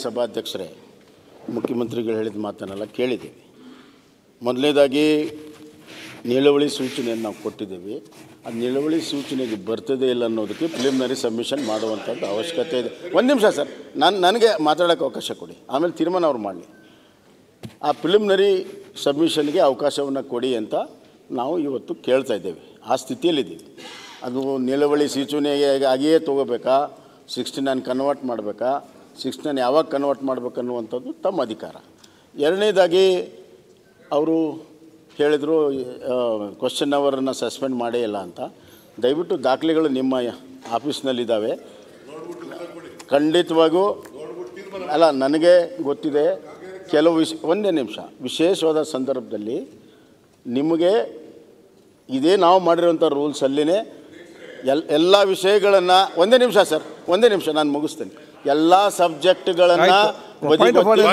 ಸಭಾಧ್ಯಕ್ಷರೇ, ಮುಖ್ಯಮಂತ್ರಿಗಳು ಹೇಳಿದ ಮಾತನ್ನೆಲ್ಲ ಕೇಳಿದ್ದೀವಿ. ಮೊದಲನೇದಾಗಿ ನಿಲುವಳಿ ಸೂಚನೆಯನ್ನು ನಾವು ಕೊಟ್ಟಿದ್ದೀವಿ. ಆ ನಿಲುವಳಿ ಸೂಚನೆಗೆ ಬರ್ತದೆ ಇಲ್ಲ ಅನ್ನೋದಕ್ಕೆ ಪ್ರಿಲಿಮಿನರಿ ಸಬ್ಮಿಷನ್ ಮಾಡುವಂಥದ್ದು ಅವಶ್ಯಕತೆ ಇದೆ. ಒಂದು ನಿಮಿಷ ಸರ್, ನನಗೆ ಮಾತಾಡೋಕ್ಕೆ ಅವಕಾಶ ಕೊಡಿ, ಆಮೇಲೆ ತೀರ್ಮಾನ ಅವ್ರು ಮಾಡಲಿ. ಆ ಪ್ರಿಲಿಮಿನರಿ ಸಬ್ಮಿಷನ್ಗೆ ಅವಕಾಶವನ್ನು ಕೊಡಿ ಅಂತ ನಾವು ಇವತ್ತು ಕೇಳ್ತಾ ಇದ್ದೇವೆ. ಆ ಸ್ಥಿತಿಯಲ್ಲಿದ್ದೀವಿ. ಅದು ನಿಲುವಳಿ ಸೂಚನೆಗೆ ಆಗಿಯೇ ತೊಗೋಬೇಕಾ, 69 ಕನ್ವರ್ಟ್ ಮಾಡಬೇಕಾ, 69 ಯಾವಾಗ ಕನ್ವರ್ಟ್ ಮಾಡಬೇಕನ್ನುವಂಥದ್ದು ತಮ್ಮ ಅಧಿಕಾರ. ಎರಡನೇದಾಗಿ ಅವರು ಹೇಳಿದರು ಕ್ವಶನ್ ಅವರನ್ನು ಸಸ್ಪೆಂಡ್ ಮಾಡೇ ಇಲ್ಲ ಅಂತ. ದಯವಿಟ್ಟು ದಾಖಲೆಗಳು ನಿಮ್ಮ ಆಫೀಸ್ನಲ್ಲಿದ್ದಾವೆ. ಖಂಡಿತವಾಗೂ ಅಲ್ಲ, ನನಗೆ ಗೊತ್ತಿದೆ ಕೆಲವು ಒಂದೇ ನಿಮಿಷ, ವಿಶೇಷವಾದ ಸಂದರ್ಭದಲ್ಲಿ ನಿಮಗೆ ಇದೇ ನಾವು ಮಾಡಿರೋಂಥ ರೂಲ್ಸಲ್ಲಿನೇ ಎಲ್ಲ ವಿಷಯಗಳನ್ನು ಒಂದೇ ನಿಮಿಷ ಸರ್, ಒಂದೇ ನಿಮಿಷ ನಾನು ಮುಗಿಸ್ತೇನೆ. ಎಲ್ಲ ಸಬ್ಜೆಕ್ಟ್ಗಳನ್ನು ಒಂದೇ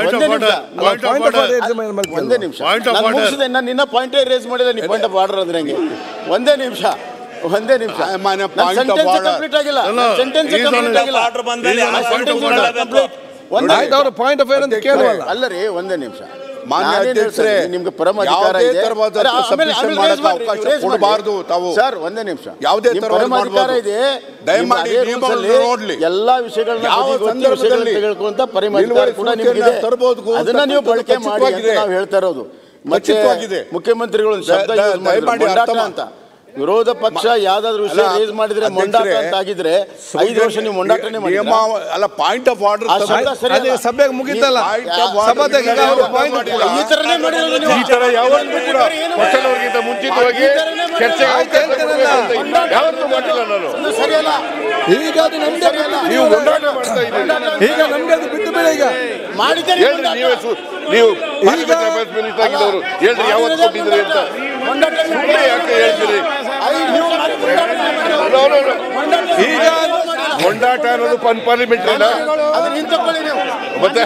ನಿಮಿಷ ನಾನು ಮುಗಿಸಿದೆ. ನಾನು ನಿನ್ನ ಪಾಯಿಂಟೇ ರೇಸ್ ಮಾಡಿಲ್ಲ, ನೀವು ಪಾಯಿಂಟ್ ಆಫ್ ಆರ್ಡರ್ ಅಂದ್ರೆ ಹೆಂಗೆ? ಒಂದೇ ನಿಮಿಷ ಕಂಪ್ಲೀಟ್ ಆಗಿಲ್ಲ, ಸೆಂಟೆನ್ಸ್ ಕಂಪ್ಲೀಟ್ ಆಗಿಲ್ಲ. ಅಲ್ಲ ರೀ, ಒಂದೇ ನಿಮಿಷ. ನಿಮ್ಗೆ ಪರಮ ಅಧಿಕಾರ ಇದೆ ಸರ್. ಒಂದೇ ನಿಮಿಷ, ಯಾವುದೇ ಪರಮ ಅಧಿಕಾರ ಇದೆ. ಎಲ್ಲಾ ವಿಷಯಗಳನ್ನ ತೆಗೆದುಕೊಂತ ಪರಮ ಅಧಿಕಾರ ಕೂಡ ನಿಮಗಿದೆ. ಅದನ್ನ ನೀವು ಬಳಕೆ ಮಾಡಿ ಅಂತ ನಾವು ಹೇಳ್ತಾ ಇರೋದು. ಮತ್ತೆ ಮುಖ್ಯಮಂತ್ರಿಗಳು ಶಬ್ದ ಯೂಸ್ ಮಾಡಿ ಅಂತ, ವಿರೋಧ ಪಕ್ಷ ಯಾವ್ದಾದ್ರು ವಿಷಯ ರೇಸ್ ಮಾಡಿದ್ರೆ ಮೊಂಡಾಟ ಅಂತ ಆಗಿದ್ರೆ 5 ವರ್ಷ ನೀವು ಮೊಂಡಾಟನೆ ಮಾಡಿ ಅಲ್ಲ. ಪಾಯಿಂಟ್ ಆಫ್ ಆರ್ಡರ್ ಸಭೆಗೆ ಮುಗಿತಲ್ಲ, ಈ ತರನೇ ಮಾಡಿರೋದು. ಈ ತರ ಯಾವತ್ತೂ ಕೂಡ ವರ್ಷದವರೆಗಿಂತ ಮುಂಚಿತವಾಗಿ ಚರ್ಚೆ ಯಾವತ್ತೂ ಮಾಡಿಲ್ಲ ನಾನು. ಸರಿಯಲ್ಲ. ಈಗ ಅದು ನಮ್ದೇ, ನೀವು ಹೋರಾಟ ಮಾಡ್ತಾ ಇದ್ದೀರಿ. ಈಗ ನಮ್ಗೆ ಅದು ಬಿಟ್ಟು ಬೇಡ. ಈಗ ಮಾಡಿದ್ದೀರಿ, ನೀವು ಆಗಿದ್ದವರು ಹೇಳ್ರಿ ಯಾವತ್ತು ಕೊಟ್ಟಿದ್ದೀರಿ ಅಂತ. ಯಾಕೆ ಹೇಳ್ತೀರಿ? ಈಗ ಮೊಂಡಾಟ ಅನ್ನೋದು ಪಾರ್ಲಿಮೆಂಟ್ ಅಲ್ಲ. ಮತ್ತೆ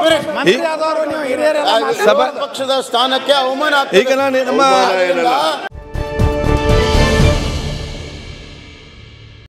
ಪಕ್ಷದ ಸ್ಥಾನಕ್ಕೆ ಅವಮಾನ. ಈಗ ನಾನು ನಮ್ಮ